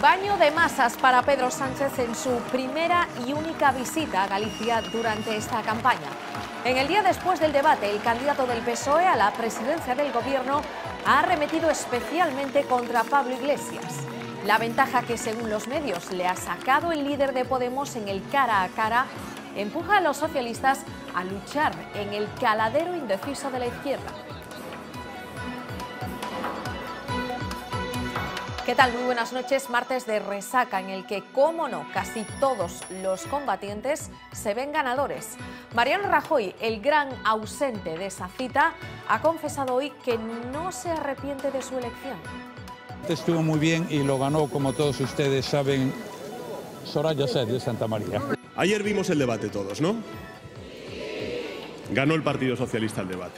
Baño de masas para Pedro Sánchez en su primera y única visita a Galicia durante esta campaña. En el día después del debate, el candidato del PSOE a la presidencia del Gobierno ha arremetido especialmente contra Pablo Iglesias. La ventaja que, según los medios, le ha sacado el líder de Podemos en el cara a cara empuja a los socialistas a luchar en el caladero indeciso de la izquierda. ¿Qué tal? Muy buenas noches. Martes de resaca en el que, cómo no, casi todos los combatientes se ven ganadores. Mariano Rajoy, el gran ausente de esa cita, ha confesado hoy que no se arrepiente de su elección. Estuvo muy bien y lo ganó, como todos ustedes saben, Soraya Sáez de Santa María. Ayer vimos el debate todos, ¿no? Ganó el Partido Socialista el debate.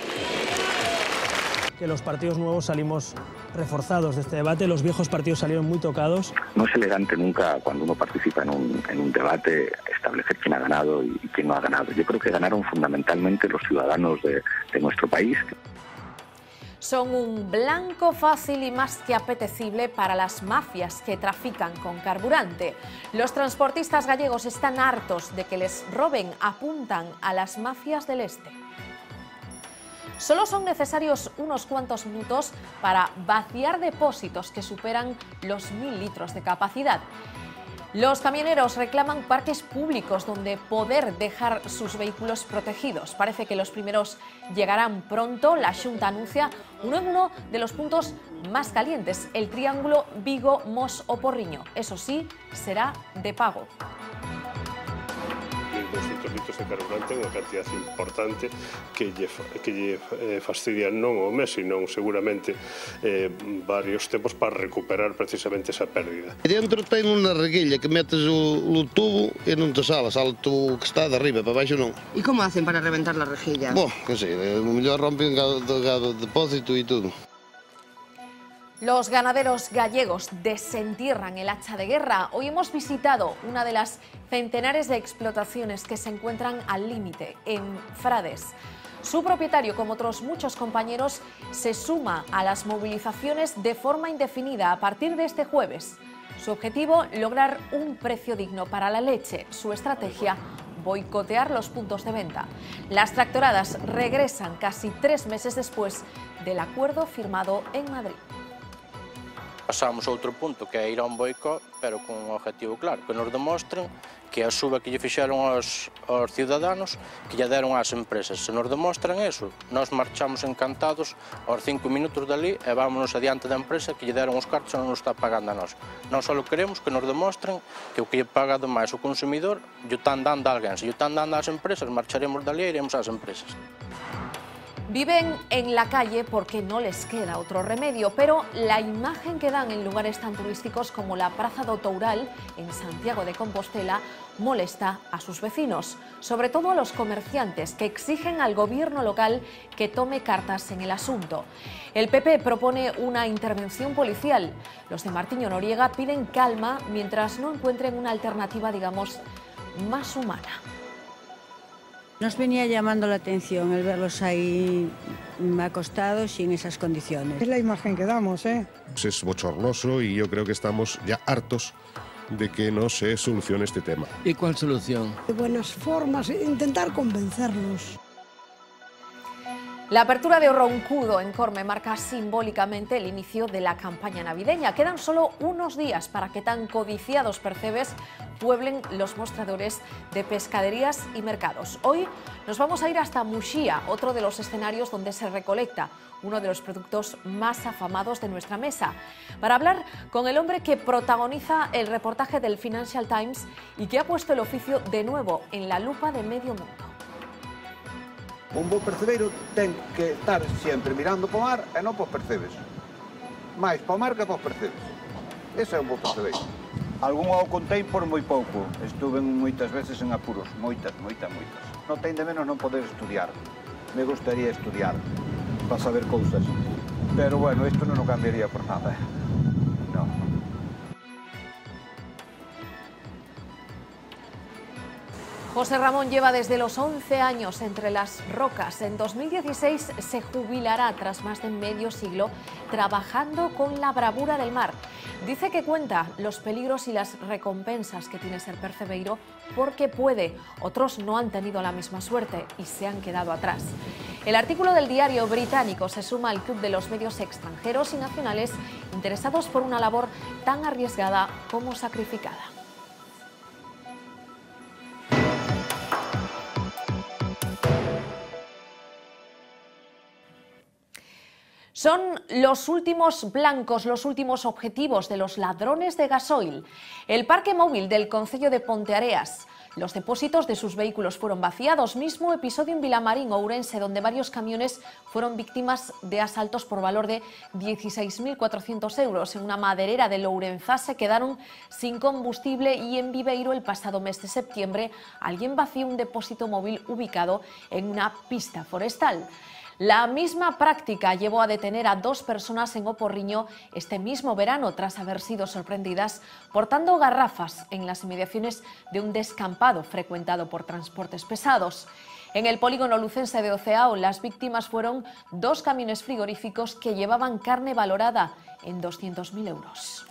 Que los partidos nuevos salimos reforzados de este debate, los viejos partidos salieron muy tocados. No es elegante nunca cuando uno participa en un debate establecer quién ha ganado y quién no ha ganado. Yo creo que ganaron fundamentalmente los ciudadanos de nuestro país. Son un blanco fácil y más que apetecible para las mafias que trafican con carburante. Los transportistas gallegos están hartos de que les roben, apuntan a las mafias del este. Solo son necesarios unos cuantos minutos para vaciar depósitos que superan los 1000 litros de capacidad. Los camioneros reclaman parques públicos donde poder dejar sus vehículos protegidos. Parece que los primeros llegarán pronto. La Xunta anuncia uno de los puntos más calientes, el triángulo Vigo-Mos o Porriño. Eso sí, será de pago. 200 litros de carburante, unha cantidad importante que lle fastidian non o mes, sino seguramente varios tempos para recuperar precisamente esa pérdida. Dentro ten unha reguilla que metes o tubo e non te sale o tubo que está de arriba, para baixo non. E como hacen para reventar la rejilla? Bom, que sei, o mellor rompen o depósito e tudo. Los ganaderos gallegos desentierran el hacha de guerra. Hoy hemos visitado una de las centenares de explotaciones que se encuentran al límite, en Frades. Su propietario, como otros muchos compañeros, se suma a las movilizaciones de forma indefinida a partir de este jueves. Su objetivo, lograr un precio digno para la leche. Su estrategia, boicotear los puntos de venta. Las tractoradas regresan casi 3 meses después del acuerdo firmado en Madrid. Pasamos a outro punto, que é ir a un boicot, pero con un objetivo claro, que nos demostren que a suba que lle fixeron aos ciudadanos, que lle deron ás empresas. Se nos demostran eso, nós marchamos encantados aos 5 minutos dali e vámonos adiante da empresa que lle deron os cartos e non nos está pagando a nós. Nós só queremos que nos demostren que o que lle paga máis o consumidor lle están dando a alguén. Se lle están dando ás empresas, marcharemos dali e iremos ás empresas. Viven en la calle porque no les queda otro remedio, pero la imagen que dan en lugares tan turísticos como la Praza do Toural, en Santiago de Compostela, molesta a sus vecinos, sobre todo a los comerciantes que exigen al gobierno local que tome cartas en el asunto. El PP propone una intervención policial. Los de Martiño Noriega piden calma mientras no encuentren una alternativa, digamos, más humana. Nos venía llamando la atención el verlos ahí acostados y en esas condiciones. Es la imagen que damos, ¿eh? Es bochornoso y yo creo que estamos ya hartos de que no se solucione este tema. ¿Y cuál solución? De buenas formas, intentar convencerlos. La apertura de Roncudo en Corme marca simbólicamente el inicio de la campaña navideña. Quedan solo unos días para que tan codiciados percebes pueblen los mostradores de pescaderías y mercados. Hoy nos vamos a ir hasta Muxía, otro de los escenarios donde se recolecta uno de los productos más afamados de nuestra mesa, para hablar con el hombre que protagoniza el reportaje del Financial Times y que ha puesto el oficio de nuevo en la lupa de medio mundo. Un bo percebeiro ten que estar sempre mirando para o mar e non para os percebes. Mais para o mar que para os percebes. Ese é un bo percebeiro. Algún o contei por moi pouco. Estuve moitas veces en apuros. Moitas. Non ten de menos non poder estudiar. Me gustaría estudiar para saber cousas. Pero bueno, isto non o cambiaría por nada. Non. José Ramón lleva desde los 11 años entre las rocas. En 2016 se jubilará tras más de medio siglo trabajando con la bravura del mar. Dice que cuenta los peligros y las recompensas que tiene ser percebeiro porque puede. Otros no han tenido la misma suerte y se han quedado atrás. El artículo del diario británico se suma al club de los medios extranjeros y nacionales interesados por una labor tan arriesgada como sacrificada. Son los últimos blancos, los últimos objetivos de los ladrones de gasoil. El parque móvil del concello de Ponteareas. Los depósitos de sus vehículos fueron vaciados. Mismo episodio en Vilamarín, Ourense, donde varios camiones fueron víctimas de asaltos por valor de 16.400 euros. En una maderera de Lourenzá se quedaron sin combustible y en Viveiro el pasado mes de septiembre alguien vació un depósito móvil ubicado en una pista forestal. La misma práctica llevó a detener a 2 personas en Oporriño este mismo verano tras haber sido sorprendidas portando garrafas en las inmediaciones de un descampado frecuentado por transportes pesados. En el polígono lucense de Oceao, las víctimas fueron 2 camiones frigoríficos que llevaban carne valorada en 200.000 euros.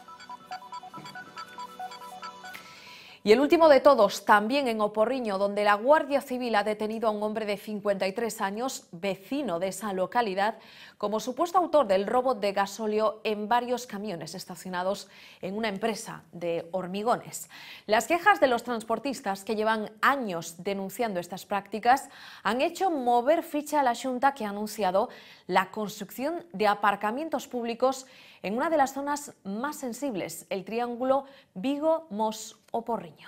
Y el último de todos, también en Oporriño, donde la Guardia Civil ha detenido a un hombre de 53 años, vecino de esa localidad, como supuesto autor del robo de gasóleo en varios camiones estacionados en una empresa de hormigones. Las quejas de los transportistas, que llevan años denunciando estas prácticas, han hecho mover ficha a la Xunta, que ha anunciado la construcción de aparcamientos públicos en una de las zonas más sensibles, el triángulo Vigo-Mos-Oporriño.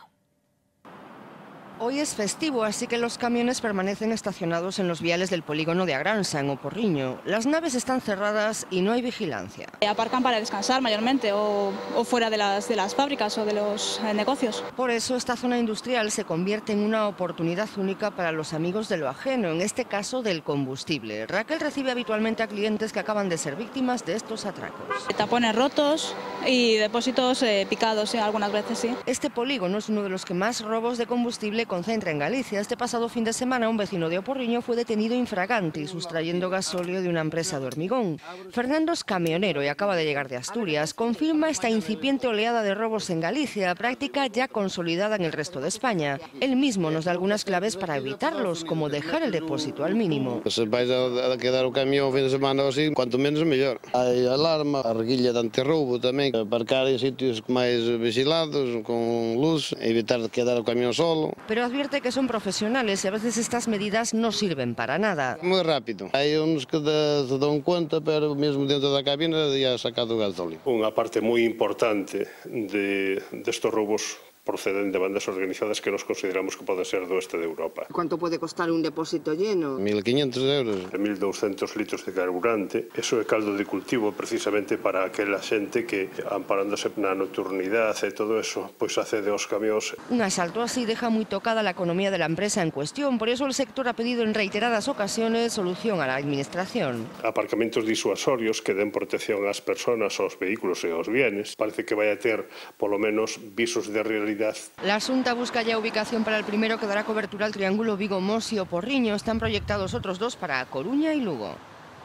Hoy es festivo, así que los camiones permanecen estacionados en los viales del polígono de Agransa, en Oporriño. Las naves están cerradas y no hay vigilancia. Aparcan para descansar mayormente o fuera de las fábricas o de los negocios. Por eso esta zona industrial se convierte en una oportunidad única para los amigos de lo ajeno, en este caso del combustible. Raquel recibe habitualmente a clientes que acaban de ser víctimas de estos atracos. Tapones rotos y depósitos picados, algunas veces sí. Este polígono es uno de los que más robos de combustible concentra en Galicia. Este pasado fin de semana un vecino de Oporriño fue detenido infraganti sustrayendo gasóleo de una empresa de hormigón. Fernando es camionero y acaba de llegar de Asturias. Confirma esta incipiente oleada de robos en Galicia, práctica ya consolidada en el resto de España. Él mismo nos da algunas claves para evitarlos, como dejar el depósito al mínimo. Se vais a quedar o camión fin de semana ou así, cuanto menos mellor. Hai alarma, a reguilla de antirroubo tamén, aparcar en sitios máis vigilados, con luz, evitar quedar o camión solo. Pero advierte que son profesionales y a veces estas medidas no sirven para nada. Moi rápido. Hai uns que se dan cuenta, pero mesmo dentro da cabina ya ha sacado o gasóleo. Unha parte moi importante destes roubos proceden de bandas organizadas que nos consideramos que poden ser do oeste de Europa. ¿Cuánto puede costar un depósito lleno? 1.500 euros. 1.200 litros de carburante. Eso é caldo de cultivo precisamente para aquela xente que, amparándose na nocturnidade e todo eso, pois accede aos camións. Un asalto así deja muy tocada la economía de la empresa en cuestión. Por eso el sector ha pedido en reiteradas ocasiones solución a la administración. Aparcamentos disuasorios que den protección ás persoas, aos vehículos e aos bienes. Parece que vai a ter, polo menos, visos de realidade. La Xunta busca ya ubicación para el primero que dará cobertura al triángulo Vigo-Mos y Oporriño. Están proyectados otros 2 para A Coruña y Lugo.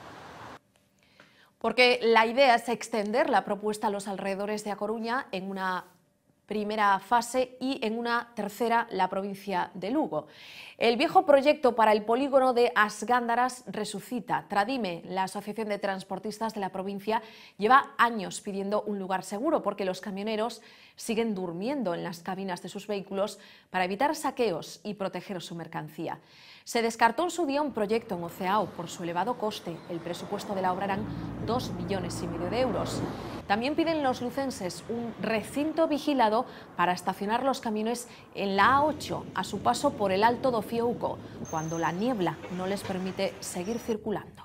Porque la idea es extender la propuesta a los alrededores de A Coruña en una primera fase y en una tercera la provincia de Lugo. El viejo proyecto para el polígono de As Gándaras resucita. Tradime, la Asociación de Transportistas de la provincia, lleva años pidiendo un lugar seguro porque los camioneros siguen durmiendo en las cabinas de sus vehículos para evitar saqueos y proteger su mercancía. Se descartó en su día un proyecto en Oceao por su elevado coste. El presupuesto de la obra eran 2,5 millones de euros. También piden los lucenses un recinto vigilado para estacionar los camiones en la A8 a su paso por el Alto do Fiouco, cuando la niebla no les permite seguir circulando.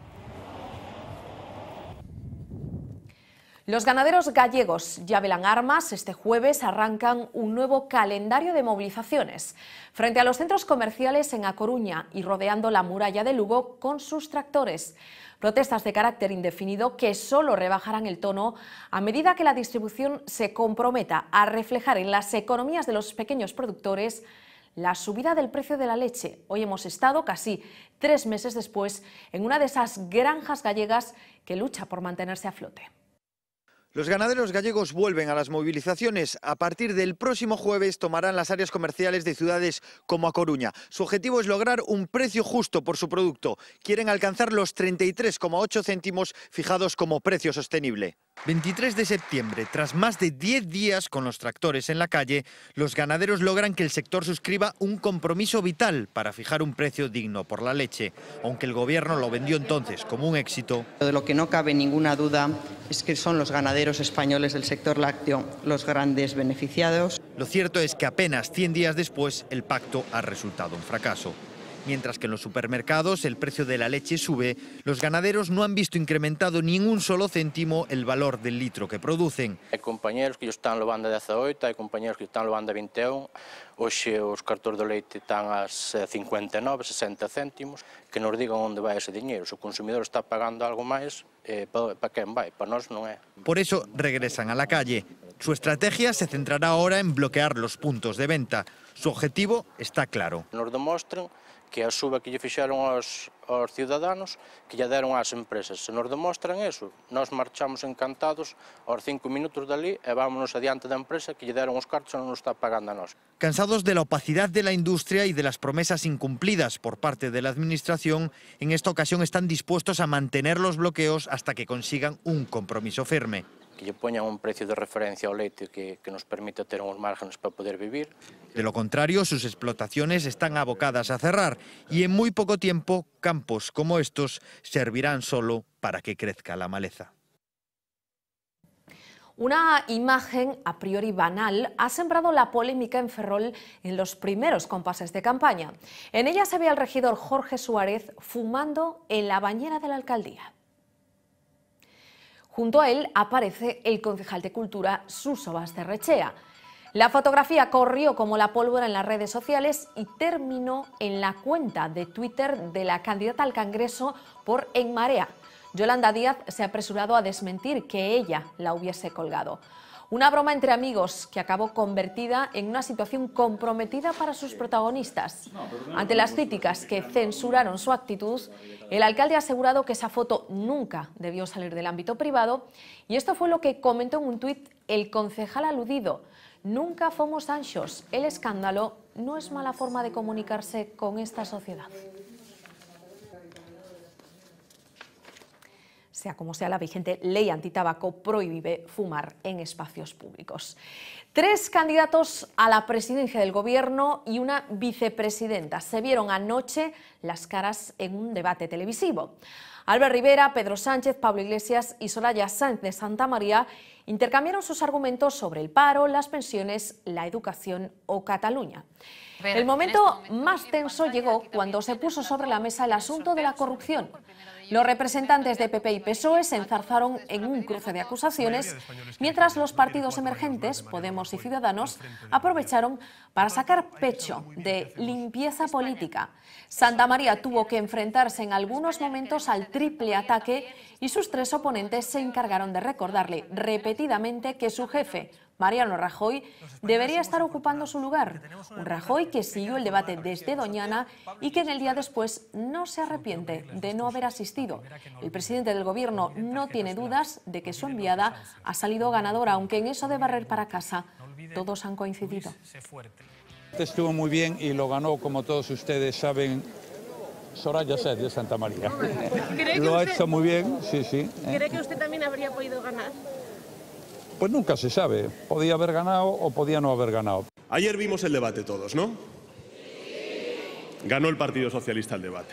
Los ganaderos gallegos ya velan armas. Este jueves arrancan un nuevo calendario de movilizaciones frente a los centros comerciales en A Coruña y rodeando la muralla de Lugo con sus tractores. Protestas de carácter indefinido que solo rebajarán el tono a medida que la distribución se comprometa a reflejar en las economías de los pequeños productores la subida del precio de la leche. Hoy hemos estado, casi 3 meses después, en una de esas granjas gallegas que lucha por mantenerse a flote. Los ganaderos gallegos vuelven a las movilizaciones. A partir del próximo jueves tomarán las áreas comerciales de ciudades como A Coruña. Su objetivo es lograr un precio justo por su producto. Quieren alcanzar los 33,8 céntimos fijados como precio sostenible. 23 de septiembre, tras más de 10 días con los tractores en la calle, los ganaderos logran que el sector suscriba un compromiso vital para fijar un precio digno por la leche, aunque el gobierno lo vendió entonces como un éxito. De lo que no cabe ninguna duda es que son los ganaderos españoles del sector lácteo los grandes beneficiados. Lo cierto es que apenas 100 días después el pacto ha resultado un fracaso. Mientras que en los supermercados el precio de la leche sube, los ganaderos no han visto incrementado ni en un solo céntimo el valor del litro que producen. Hai compañeros que ellos están levando a 18, hai compañeros que están levando a 21, hoxe os cartores do leite están a 59, 60 céntimos, que nos digan onde vai ese diñeiro. Se o consumidor está pagando algo máis, para quen vai? Para nós non é. Por eso regresan a la calle. Su estrategia se centrará ahora en bloquear los puntos de venta. Su objetivo está claro. Nos demostren que a suba que lle fixeron aos ciudadanos, que lle deron ás empresas. Se nos demostran eso, nós marchamos encantados aos 5 minutos dali e vámonos adiante da empresa que lle deron os cartos e non nos está pagando a nós. Cansados de la opacidad de la industria y de las promesas incumplidas por parte de la administración, en esta ocasión están dispuestos a mantener los bloqueos hasta que consigan un compromiso firme. Que lle poñan un precio de referencia ao leite que nos permita ter uns márgenes para poder vivir. De lo contrario, sus explotaciones están abocadas a cerrar y en muy poco tiempo campos como estos servirán solo para que crezca la maleza. Una imagen a priori banal ha sembrado la polémica en Ferrol en los primeros compases de campaña. En ella se ve al regidor Jorge Suárez fumando en la bañera de la alcaldía. Junto a él aparece el concejal de Cultura, Suso Basterrechea. La fotografía corrió como la pólvora en las redes sociales y terminó en la cuenta de Twitter de la candidata al Congreso por En Marea. Yolanda Díaz se ha apresurado a desmentir que ella la hubiese colgado. Una broma entre amigos que acabó convertida en una situación comprometida para sus protagonistas. Ante las críticas que censuraron su actitud, el alcalde ha asegurado que esa foto nunca debió salir del ámbito privado y esto fue lo que comentó en un tuit el concejal aludido. Nunca fomos anxos, el escándalo no es mala forma de comunicarse con esta sociedad. Sea como sea, la vigente ley antitabaco prohíbe fumar en espacios públicos. 3 candidatos a la presidencia del gobierno y una vicepresidenta se vieron anoche las caras en un debate televisivo. Albert Rivera, Pedro Sánchez, Pablo Iglesias y Soraya Sáenz de Santamaría intercambiaron sus argumentos sobre el paro, las pensiones, la educación o Cataluña. El momento más tenso llegó cuando se puso sobre la mesa el asunto de la corrupción. Los representantes de PP y PSOE se enzarzaron en un cruce de acusaciones, mientras los partidos emergentes, Podemos y Ciudadanos, aprovecharon para sacar pecho de limpieza política. Santamaría tuvo que enfrentarse en algunos momentos al triple ataque y sus 3 oponentes se encargaron de recordarle repetidamente que su jefe, Mariano Rajoy, debería estar ocupando su lugar. Un Rajoy que siguió el debate desde Doñana y que en el día después no se arrepiente de no haber asistido. El presidente del gobierno no tiene dudas de que su enviada ha salido ganadora, aunque en eso de barrer para casa todos han coincidido. Estuvo muy bien y lo ganó, como todos ustedes saben, Soraya Sáenz de Santamaría. Lo ha hecho muy bien, sí, sí. ¿Cree que usted también habría podido ganar? Pues nunca se sabe. Podía haber ganado o podía no haber ganado. Ayer vimos el debate todos, ¿no? Ganó el Partido Socialista el debate.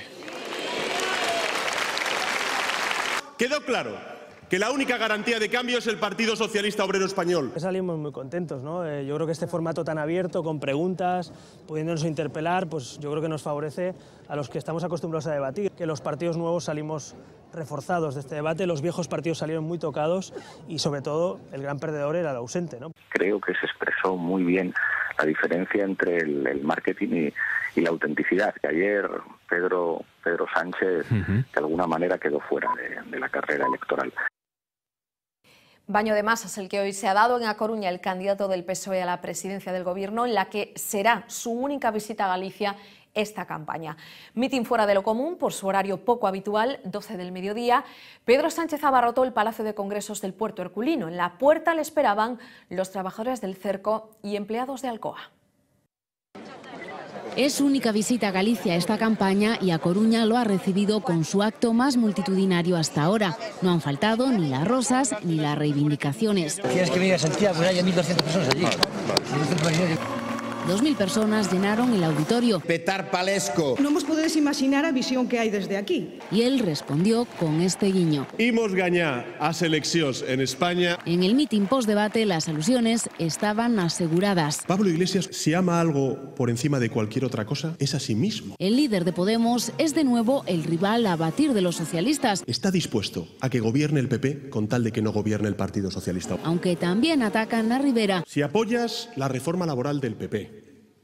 Quedó claro que la única garantía de cambio es el Partido Socialista Obrero Español. Salimos muy contentos, ¿no? Yo creo que este formato tan abierto, con preguntas, pudiéndonos interpelar, pues yo creo que nos favorece a los que estamos acostumbrados a debatir. Que los partidos nuevos salimos reforzados de este debate, los viejos partidos salieron muy tocados y sobre todo el gran perdedor era el ausente, ¿no? Creo que se expresó muy bien la diferencia entre el marketing y la autenticidad, que ayer Pedro Sánchez de alguna manera quedó fuera de la carrera electoral. Baño de masas el que hoy se ha dado en A Coruña el candidato del PSOE a la presidencia del gobierno, en la que será su única visita a Galicia esta campaña. Mitin fuera de lo común por su horario poco habitual, 12 del mediodía. Pedro Sánchez abarrotó el Palacio de Congresos del Puerto Herculino. En la puerta le esperaban los trabajadores del cerco y empleados de Alcoa. Es su única visita a Galicia esta campaña y a Coruña lo ha recibido con su acto más multitudinario hasta ahora. No han faltado ni las rosas ni las reivindicaciones. Tienes que venir a Santiago, hay 1.200 personas allí. 2.000 personas llenaron el auditorio. Petar palesco. Non vos podedes imaginar a visión que hai desde aquí. Y él respondió con este guiño. Imos gañar as eleccións en España. En el mitin post-debate las alusiones estaban aseguradas. Pablo Iglesias, si ama algo por encima de cualquier otra cosa, es a sí mismo. El líder de Podemos es de nuevo el rival a batir de los socialistas. Está dispuesto a que gobierne el PP con tal de que no gobierne el Partido Socialista. Aunque también atacan a Rivera. Si apoyas la reforma laboral del PP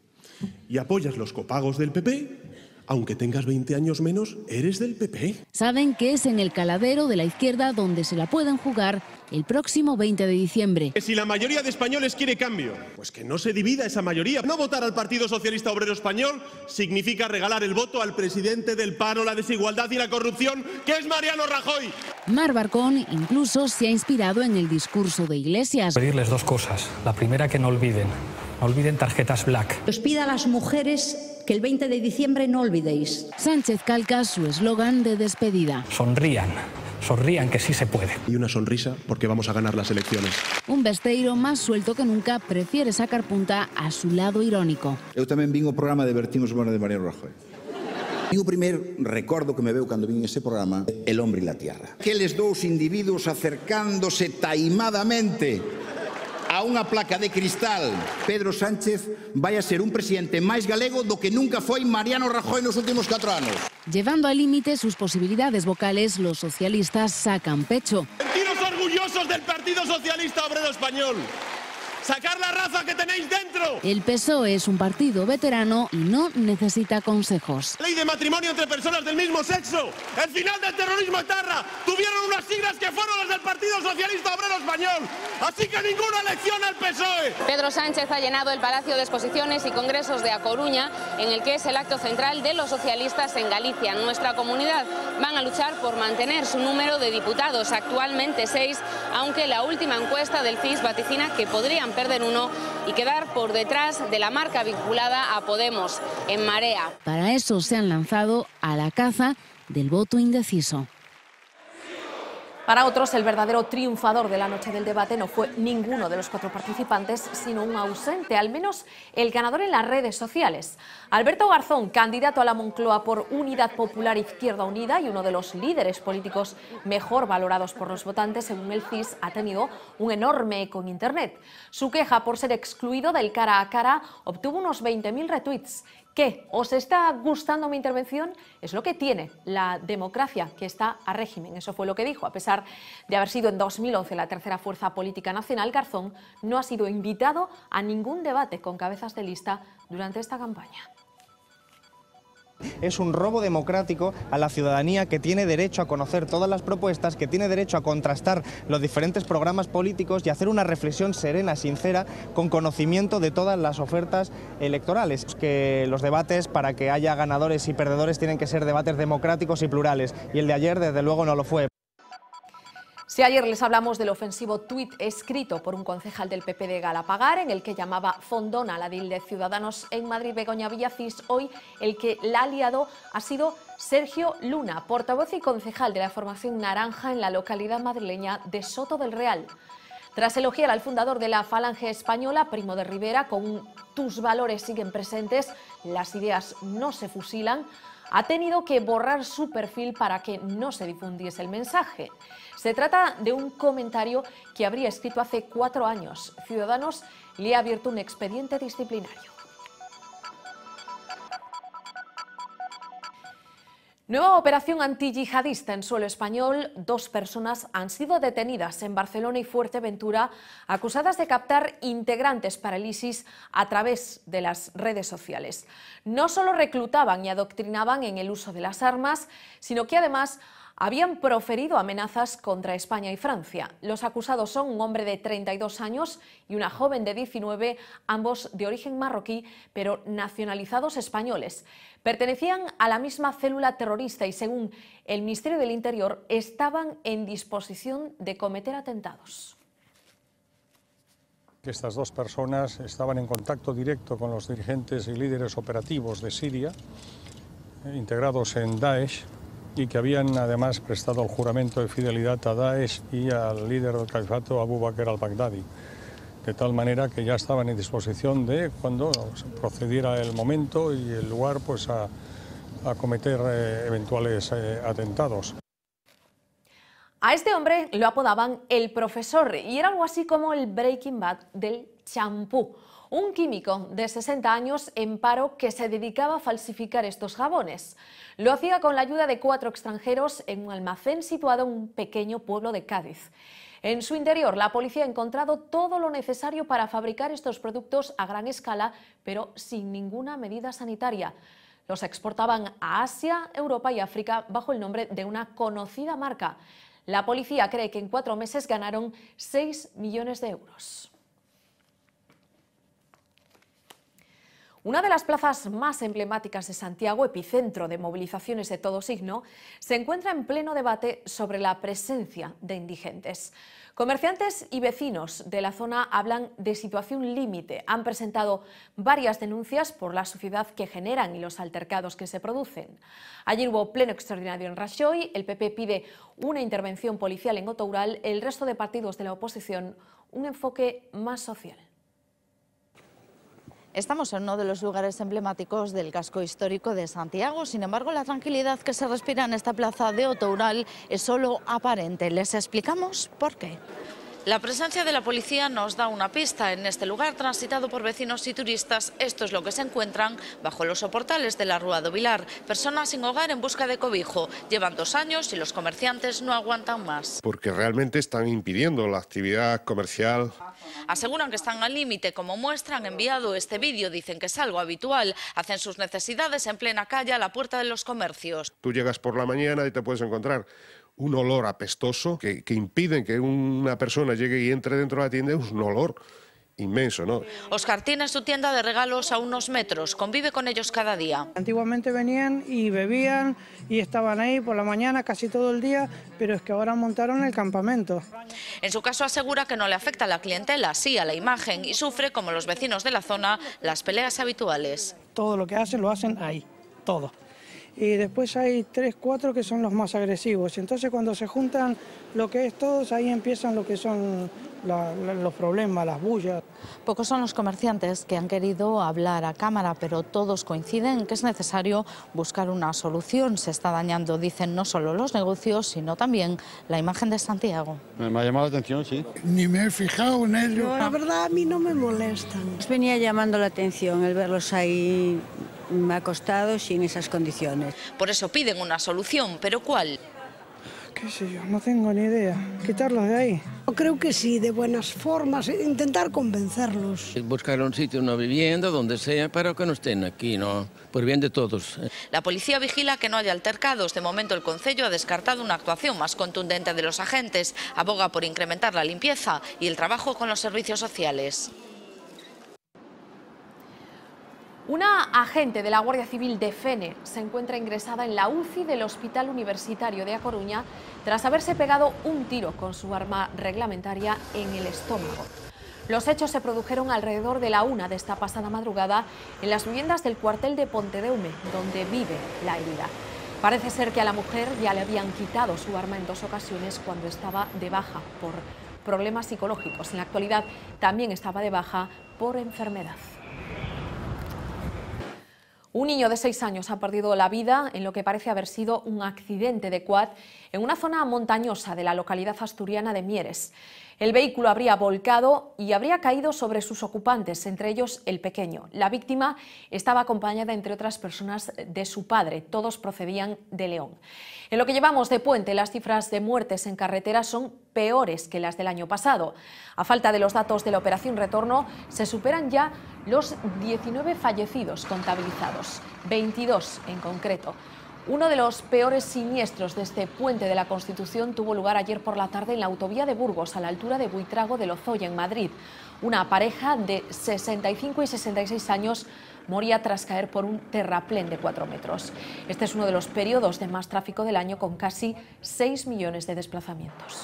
y apoyas los copagos del PP, aunque tengas 20 años menos, eres del PP. Saben que es en el caladero de la izquierda donde se la pueden jugar el próximo 20 de diciembre. Si la mayoría de españoles quiere cambio, pues que no se divida esa mayoría. No votar al Partido Socialista Obrero Español significa regalar el voto al presidente del paro, la desigualdad y la corrupción, que es Mariano Rajoy. Mar Barcón incluso se ha inspirado en el discurso de Iglesias. Pedirles dos cosas. La primera, que no olviden tarjetas black. Os pido a las mujeres que el 20 de diciembre no olvidéis. Sánchez calca su eslogan de despedida. Sonrían que sí se puede. Y una sonrisa porque vamos a ganar las elecciones. Un Besteiro más suelto que nunca prefiere sacar punta a su lado irónico. Eu tamén vin o programa de Vertimos Bueno de Mariano Rajoy. E o primer recordo que me veu cando vin ese programa, El hombre e la tierra. Aqueles dous individuos acercándose taimadamente a unha placa de cristal. Pedro Sánchez vai a ser un presidente máis galego do que nunca foi Mariano Rajoy nos últimos 4 anos. Llevando al límite sus posibilidades vocales, los socialistas sacan pecho. Sentiros orgullosos del Partido Socialista Obrero Español. ¡Sacar la raza que tenéis dentro! El PSOE es un partido veterano y no necesita consejos. Ley de matrimonio entre personas del mismo sexo. El final del terrorismo etarra. Tuvieron unas siglas que fueron las del Partido Socialista Obrero Español. Así que ninguna elección al PSOE. Pedro Sánchez ha llenado el Palacio de Exposiciones y Congresos de A Coruña, en el que es el acto central de los socialistas en Galicia, nuestra comunidad. Van a luchar por mantener su número de diputados, actualmente 6, aunque la última encuesta del CIS vaticina que podrían perder uno y quedar por detrás de la marca vinculada a Podemos, En Marea. Para eso se han lanzado a la caza del voto indeciso. Para otros, el verdadero triunfador de la noche del debate no fue ninguno de los 4 participantes, sino un ausente, al menos el ganador en las redes sociales. Alberto Garzón, candidato a la Moncloa por Unidad Popular Izquierda Unida y uno de los líderes políticos mejor valorados por los votantes, según el CIS, ha tenido un enorme eco en Internet. Su queja por ser excluido del cara a cara obtuvo unos 20.000 retweets. ¿Qué? ¿Os está gustando mi intervención? Es lo que tiene la democracia, que está a régimen. Eso fue lo que dijo. A pesar de haber sido en 2011 la tercera fuerza política nacional, Garzón no ha sido invitado a ningún debate con cabezas de lista durante esta campaña. Es un robo democrático a la ciudadanía, que tiene derecho a conocer todas las propuestas, que tiene derecho a contrastar los diferentes programas políticos y hacer una reflexión serena, sincera, con conocimiento de todas las ofertas electorales. Que los debates, para que haya ganadores y perdedores, tienen que ser debates democráticos y plurales, y el de ayer desde luego no lo fue. Si ayer les hablamos del ofensivo tuit escrito por un concejal del PP de Galapagar, en el que llamaba fondona a la edil de Ciudadanos en Madrid, Begoña Villacís, hoy el que la ha liado ha sido Sergio Luna, portavoz y concejal de la formación naranja en la localidad madrileña de Soto del Real. Tras elogiar al fundador de la Falange Española, Primo de Rivera, con un "tus valores siguen presentes, las ideas no se fusilan", ha tenido que borrar su perfil para que no se difundiese el mensaje. Se trata de un comentario que habría escrito hace 4 años. Ciudadanos le ha abierto un expediente disciplinario. Nueva operación antiyihadista en suelo español. 2 personas han sido detenidas en Barcelona y Fuerteventura, acusadas de captar integrantes para el ISIS a través de las redes sociales. No solo reclutaban y adoctrinaban en el uso de las armas, sino que además habían proferido amenazas contra España y Francia. Los acusados son un hombre de 32 años y una joven de 19, ambos de origen marroquí, pero nacionalizados españoles. Pertenecían a la misma célula terrorista y, según el Ministerio del Interior, estaban en disposición de cometer atentados. Estas dos personas estaban en contacto directo con los dirigentes y líderes operativos de Siria, integrados en Daesh, y que habían además prestado el juramento de fidelidad a Daesh y al líder del califato, Abu Bakr al-Baghdadi, de tal manera que ya estaban en disposición de, cuando procediera el momento y el lugar, pues a cometer eventuales atentados. A este hombre lo apodaban el profesor y era algo así como el Breaking Bad del champú. Un químico de 60 años en paro que se dedicaba a falsificar estos jabones. Lo hacía con la ayuda de 4 extranjeros en un almacén situado en un pequeño pueblo de Cádiz. En su interior, la policía ha encontrado todo lo necesario para fabricar estos productos a gran escala, pero sin ninguna medida sanitaria. Los exportaban a Asia, Europa y África bajo el nombre de una conocida marca. La policía cree que en 4 meses ganaron 6 millones de euros. Una de las plazas más emblemáticas de Santiago, epicentro de movilizaciones de todo signo, se encuentra en pleno debate sobre la presencia de indigentes. Comerciantes y vecinos de la zona hablan de situación límite. Han presentado varias denuncias por la suciedad que generan y los altercados que se producen. Ayer hubo pleno extraordinario en Rajoy, el PP pide una intervención policial en Otoural, el resto de partidos de la oposición un enfoque más social. Estamos en uno de los lugares emblemáticos del casco histórico de Santiago. Sin embargo, la tranquilidad que se respira en esta plaza de Otoural es solo aparente. Les explicamos por qué. La presencia de la policía nos da una pista. En este lugar, transitado por vecinos y turistas, esto es lo que se encuentran bajo los soportales de la Rúa do Vilar. Personas sin hogar en busca de cobijo. Llevan 2 años y los comerciantes no aguantan más. Porque realmente están impidiendo la actividad comercial. Aseguran que están al límite, como muestran enviado este vídeo. Dicen que es algo habitual. Hacen sus necesidades en plena calle a la puerta de los comercios. Tú llegas por la mañana y te puedes encontrar un olor apestoso que impiden que una persona llegue y entre dentro de la tienda. Es un olor inmenso, ¿no? Oscar tiene su tienda de regalos a unos metros, convive con ellos cada día. Antiguamente venían y bebían y estaban ahí por la mañana casi todo el día, pero es que ahora montaron el campamento. En su caso asegura que no le afecta a la clientela, sí a la imagen, y sufre, como los vecinos de la zona, las peleas habituales. Todo lo que hacen lo hacen ahí, todo. Y después hay 3, 4 que son los más agresivos. Entonces cuando se juntan lo que es todos, ahí empiezan lo que son los problemas, las bullas. Pocos son los comerciantes que han querido hablar a cámara, pero todos coinciden en que es necesario buscar una solución. Se está dañando, dicen, no solo los negocios, sino también la imagen de Santiago. Me ha llamado la atención, sí. Ni me he fijado en ello. No, la verdad a mí no me molestan. Venía llamando la atención el verlos ahí acostados y en esas condiciones. Por eso piden una solución, ¿pero cuál? ¿Qué sé yo? No tengo ni idea. ¿Quitarlos de ahí? Yo creo que sí, de buenas formas, intentar convencerlos. Buscar un sitio, una vivienda, donde sea, pero que no estén aquí, ¿no? Por bien de todos. La policía vigila que no haya altercados. De momento el concello ha descartado una actuación más contundente de los agentes. Aboga por incrementar la limpieza y el trabajo con los servicios sociales. Una agente de la Guardia Civil de Fene se encuentra ingresada en la UCI del Hospital Universitario de A Coruña tras haberse pegado un tiro con su arma reglamentaria en el estómago. Los hechos se produjeron alrededor de la 1 de esta pasada madrugada en las viviendas del cuartel de Pontedeume, donde vive la herida. Parece ser que a la mujer ya le habían quitado su arma en 2 ocasiones cuando estaba de baja por problemas psicológicos. En la actualidad también estaba de baja por enfermedad. Un niño de 6 años ha perdido la vida en lo que parece haber sido un accidente de quad en una zona montañosa de la localidad asturiana de Mieres. El vehículo habría volcado y habría caído sobre sus ocupantes, entre ellos el pequeño. La víctima estaba acompañada, entre otras personas, de su padre. Todos procedían de León. En lo que llevamos de puente, las cifras de muertes en carretera son peores que las del año pasado. A falta de los datos de la Operación Retorno, se superan ya los 19 fallecidos contabilizados, 22 en concreto. Uno de los peores siniestros de este puente de la Constitución tuvo lugar ayer por la tarde en la autovía de Burgos, a la altura de Buitrago de Lozoya, en Madrid. Una pareja de 65 y 66 años moría tras caer por un terraplén de 4 metros. Este es uno de los periodos de más tráfico del año, con casi 6 millones de desplazamientos.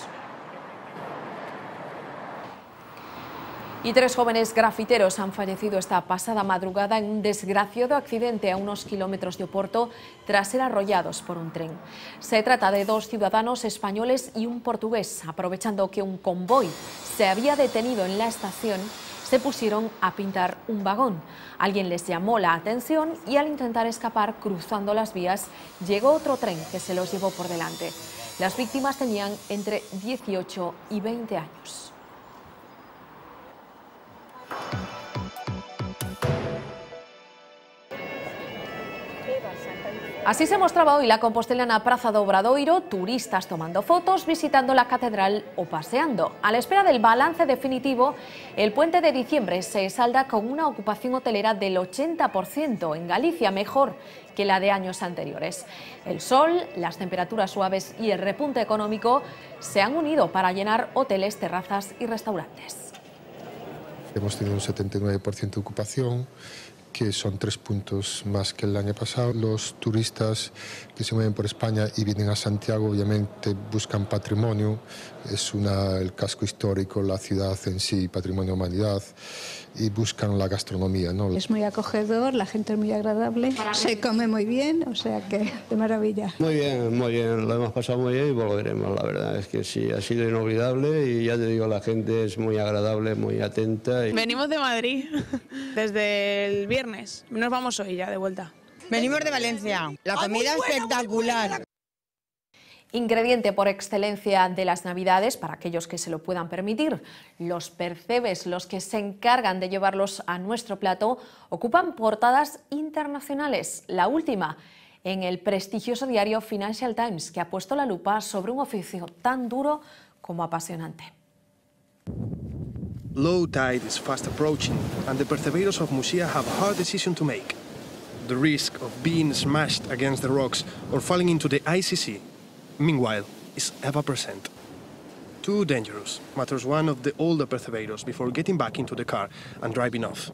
Y 3 jóvenes grafiteros han fallecido esta pasada madrugada en un desgraciado accidente a unos kilómetros de Oporto tras ser arrollados por un tren. Se trata de 2 ciudadanos españoles y un portugués. Aprovechando que un convoy se había detenido en la estación, se pusieron a pintar un vagón. Alguien les llamó la atención y al intentar escapar cruzando las vías, llegó otro tren que se los llevó por delante. Las víctimas tenían entre 18 y 20 años. Así se mostraba hoy la compostelana Praza do Obradoiro, turistas tomando fotos, visitando la catedral o paseando. A la espera del balance definitivo, el puente de diciembre se salda con una ocupación hotelera del 80% en Galicia, mejor que la de años anteriores. El sol, las temperaturas suaves y el repunte económico se han unido para llenar hoteles, terrazas y restaurantes. Hemos tenido un 79% de ocupación, que son 3 puntos más que el año pasado. Los turistas que se mueven por España y vienen a Santiago obviamente buscan patrimonio, es el casco histórico, la ciudad en sí, patrimonio de humanidad, y buscan la gastronomía, ¿no? Es muy acogedor, la gente es muy agradable, se come muy bien, o sea que de maravilla. Muy bien, lo hemos pasado muy bien y volveremos, la verdad es que sí, ha sido inolvidable y ya te digo, la gente es muy agradable, muy atenta. Venimos de Madrid desde el viernes, nos vamos hoy ya de vuelta. Venimos de Valencia, la comida espectacular. Ingrediente por excelencia de las Navidades, para aquellos que se lo puedan permitir, los percebes, los que se encargan de llevarlos a nuestro plato, ocupan portadas internacionales. La última en el prestigioso diario Financial Times, que ha puesto la lupa sobre un oficio tan duro como apasionante. Low tide is fast approaching, and the percebeiros of Muxía have a hard decision to make. The risk of being smashed against the rocks or falling into the icy sea, meanwhile, is ever present. Too dangerous, mutters one of the older percebeiros before getting back into the car and driving off.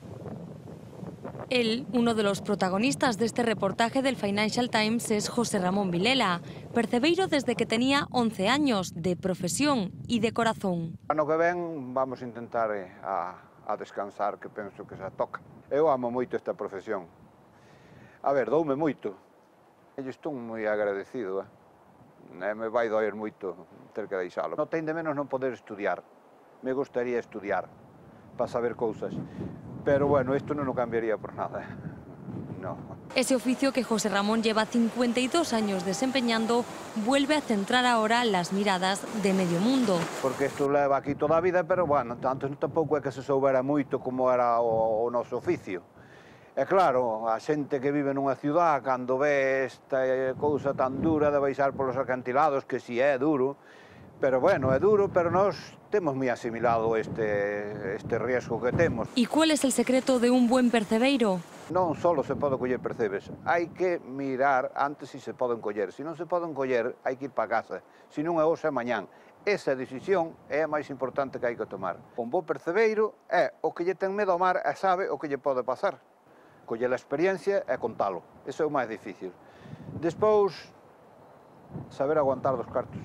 Él, uno de los protagonistas de este reportaje del Financial Times, es José Ramón Vilela, percebeiro desde que tenía 11 años, de profesión y de corazón. Ano que ven vamos a intentar a descansar, que penso que se toca. Eu amo moito esta profesión. A ver, doume moito. Eu estou moi agradecido, me vai doer moito ter que deixalo. Non ten de menos non poder estudiar. Me gustaría estudiar para saber cousas. Pero bueno, esto no lo cambiaría por nada. No. Ese oficio que José Ramón lleva 52 años desempeñando vuelve a centrar ahora las miradas de medio mundo. Porque isto leva aquí toda a vida, pero bueno, antes tampouco é que se soubera moito como era o noso oficio. É claro, a xente que vive nunha ciudad, cando ve esta cousa tan dura de baixar polos acantilados, que si é duro, pero bueno, é duro, pero nós temos moi asimilado este riesgo que temos. ¿Y cuál es el secreto de un buen percebeiro? Non só se pode coller percebes, hai que mirar antes se poden coller. Se non se poden coller, hai que ir para casa. Se non é hoxe, é mañán. Esa decisión é a máis importante que hai que tomar. Un bo percebeiro é o que lle ten medo ao mar e sabe o que lle pode pasar. Coller a experiencia e contalo. Eso é o máis difícil. Despois, saber aguantar dos cartos.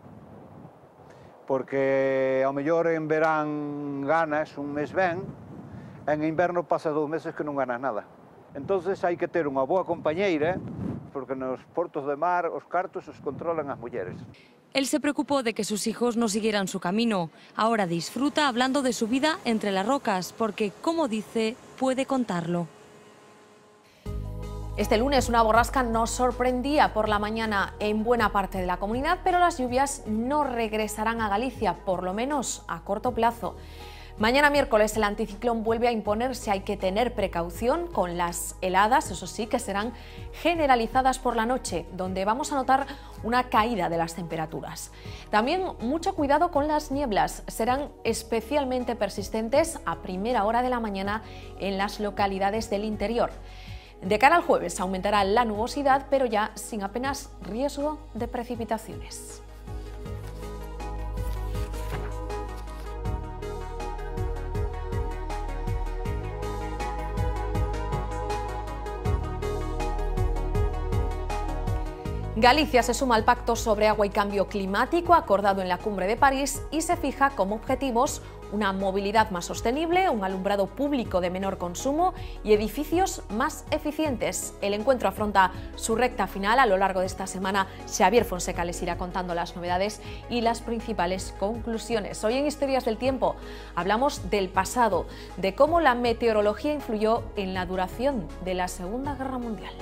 Porque ao mellor en verán ganas un mes ben, en inverno pasa 2 meses que non ganas nada. Entonces hai que ter unha boa compañeira, porque nos portos de mar os cartos os controlan as mulleres. Él se preocupó de que sus hijos no siguieran su camino. Ahora disfruta hablando de su vida entre las rocas, porque, como dice, puede contarlo. Este lunes una borrasca nos sorprendía por la mañana en buena parte de la comunidad, pero las lluvias no regresarán a Galicia, por lo menos a corto plazo. Mañana miércoles el anticiclón vuelve a imponerse, hay que tener precaución con las heladas, eso sí, que serán generalizadas por la noche, donde vamos a notar una caída de las temperaturas. También mucho cuidado con las nieblas, serán especialmente persistentes a primera hora de la mañana en las localidades del interior. De cara al jueves aumentará la nubosidad, pero ya sin apenas riesgo de precipitaciones. Galicia se suma al Pacto sobre Agua y Cambio Climático acordado en la Cumbre de París y se fija como objetivos una movilidad más sostenible, un alumbrado público de menor consumo y edificios más eficientes. El encuentro afronta su recta final. A lo largo de esta semana, Xavier Fonseca les irá contando las novedades y las principales conclusiones. Hoy en Historias del Tiempo hablamos del pasado, de cómo la meteorología influyó en la duración de la Segunda Guerra Mundial.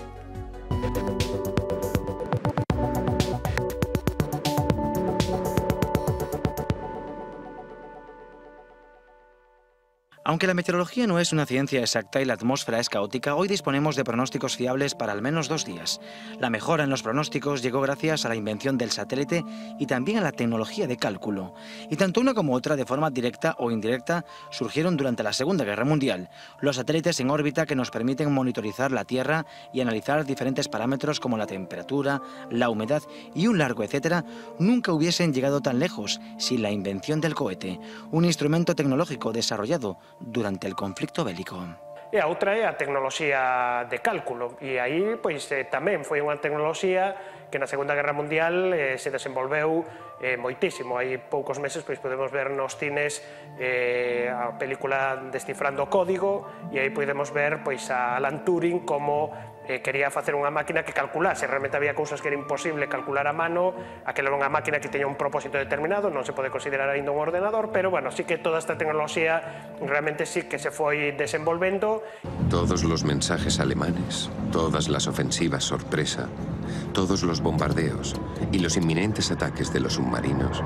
Aunque la meteorología no es una ciencia exacta y la atmósfera es caótica, hoy disponemos de pronósticos fiables para al menos 2 días. La mejora en los pronósticos llegó gracias a la invención del satélite y también a la tecnología de cálculo. Y tanto una como otra, de forma directa o indirecta, surgieron durante la Segunda Guerra Mundial. Los satélites en órbita que nos permiten monitorizar la Tierra y analizar diferentes parámetros como la temperatura, la humedad y un largo etcétera, nunca hubiesen llegado tan lejos sin la invención del cohete, un instrumento tecnológico desarrollado durante el conflicto bélico. E a outra é a tecnoloxía de cálculo, e aí pois tamén foi unha tecnoloxía que na Segunda Guerra Mundial se desenvolveu moitísimo. Hai poucos meses pois podemos ver nos cines a película Descifrando o Código, e aí podemos ver pois a Alan Turing como quería facer unha máquina que calculase. Realmente había cousas que era imposible calcular a mano, aquela era unha máquina que teña un propósito determinado, non se pode considerar ainda un ordenador, pero bueno, sí que toda esta tecnoloxía realmente sí que se foi desenvolvendo. Todos los mensajes alemanes, todas las ofensivas sorpresa, todos los bombardeos y los inminentes ataques de los submarinos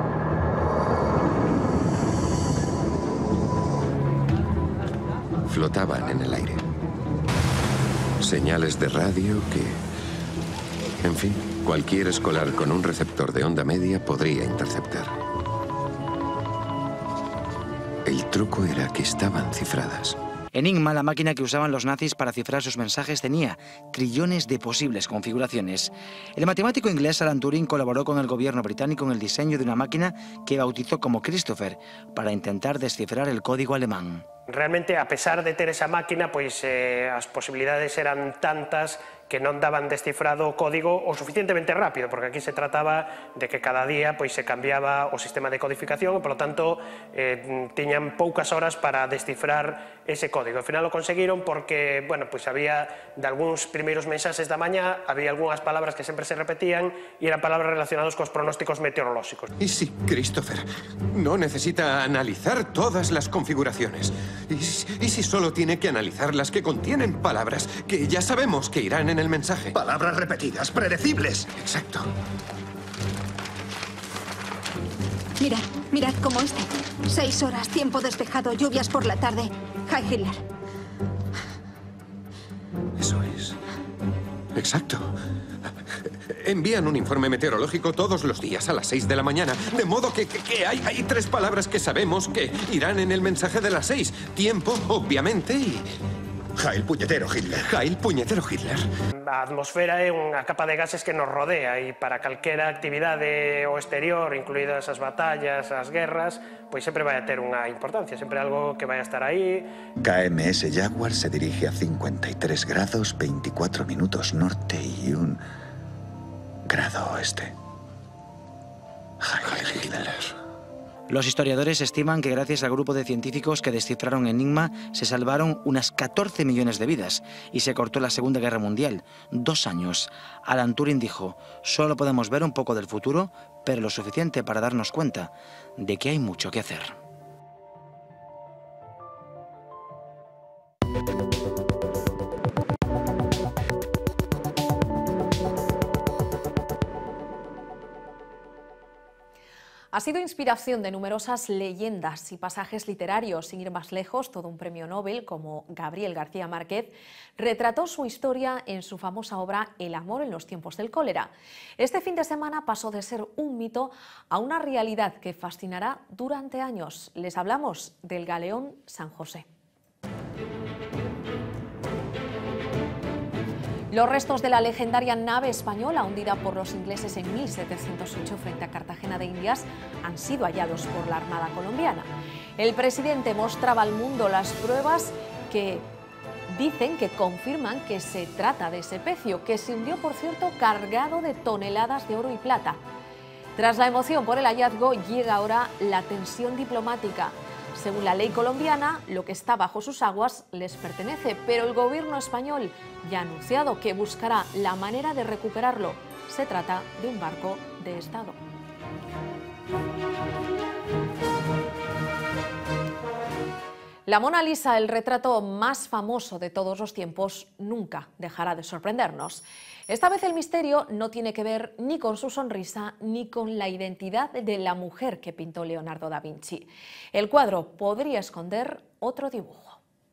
flotaban en el aire. Señales de radio que, en fin, cualquier escolar con un receptor de onda media podría interceptar. El truco era que estaban cifradas. Enigma, la máquina que usaban los nazis para cifrar sus mensajes, tenía trillones de posibles configuraciones. El matemático inglés Alan Turing colaboró con el gobierno británico en el diseño de una máquina que bautizó como Christopher para intentar descifrar el código alemán. Realmente, a pesar de ter esa máquina, pois as posibilidades eran tantas que non daban descifrado o código o suficientemente rápido, porque aquí se trataba de que cada día pois se cambiaba o sistema de codificación e, polo tanto, tiñan poucas horas para descifrar ese código. Ao final o conseguiron porque, bueno, pois había de algúns primeiros mensaxes da mañá, había algunhas palabras que sempre se repetían e eran palabras relacionadas cos pronósticos meteorolóxicos. ¿Y si Christopher no necesita analizar todas las configuraciones? ¿Y si solo tiene que analizar las que contienen palabras que ya sabemos que irán en el mensaje? Palabras repetidas, predecibles. Exacto. Mirad, mirad como este. 6 horas, tiempo despejado, lluvias por la tarde. Heil Hitler. Eso es. Exacto. Envían un informe meteorológico todos los días a las 6 de la mañana, de modo que hay 3 palabras que sabemos que irán en el mensaje de las 6. Tiempo, obviamente, y... Heil puñetero Hitler. Heil puñetero Hitler. A atmosfera é unha capa de gases que nos rodea e para calquera actividade ao exterior, incluídas as batallas, as guerras, pois sempre vai a ter unha importancia, sempre algo que vai a estar aí. KMS Jaguar se dirige a 53 grados, 24 minutos norte y 1 grado oeste. Heil Hitler. Los historiadores estiman que gracias al grupo de científicos que descifraron Enigma se salvaron unas 14 millones de vidas y se cortó la Segunda Guerra Mundial. 2 años. Alan Turing dijo, solo podemos ver un poco del futuro, pero lo suficiente para darnos cuenta de que hay mucho que hacer. Ha sido inspiración de numerosas leyendas y pasajes literarios. Sin ir más lejos, todo un premio Nobel, como Gabriel García Márquez, retrató su historia en su famosa obra El amor en los tiempos del cólera. Este fin de semana pasó de ser un mito a una realidad que fascinará durante años. Les hablamos del Galeón San José. Los restos de la legendaria nave española hundida por los ingleses en 1708 frente a Cartagena de Indias han sido hallados por la Armada colombiana. El presidente mostraba al mundo las pruebas que dicen que confirman que se trata de ese pecio, que se hundió, por cierto, cargado de toneladas de oro y plata. Tras la emoción por el hallazgo, llega ahora la tensión diplomática. Según la ley colombiana, lo que está bajo sus aguas les pertenece, pero el gobierno español ya ha anunciado que buscará la manera de recuperarlo. Se trata de un barco de Estado. La Mona Lisa, el retrato más famoso de todos los tiempos, nunca dejará de sorprendernos. Esta vez el misterio no tiene que ver ni con su sonrisa ni con la identidad de la mujer que pintó Leonardo da Vinci. El cuadro podría esconder otro dibujo.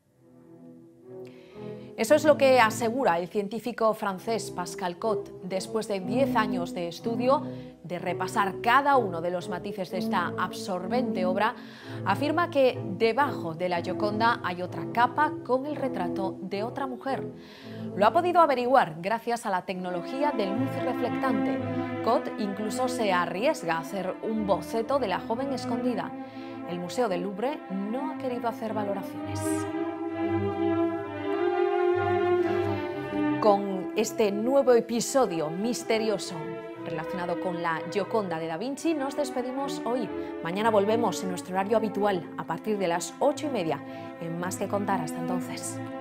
Eso es lo que asegura el científico francés Pascal Cot después de 10 años de estudio, de repasar cada uno de los matices de esta absorbente obra. Afirma que debajo de la Gioconda hay otra capa con el retrato de otra mujer. Lo ha podido averiguar gracias a la tecnología de luz reflectante. Cot incluso se arriesga a hacer un boceto de la joven escondida. El Museo del Louvre no ha querido hacer valoraciones. Con este nuevo episodio misterioso relacionado con la Gioconda de Da Vinci nos despedimos hoy. Mañana volvemos en nuestro horario habitual a partir de las 8:30 en Más que Contar. Hasta entonces.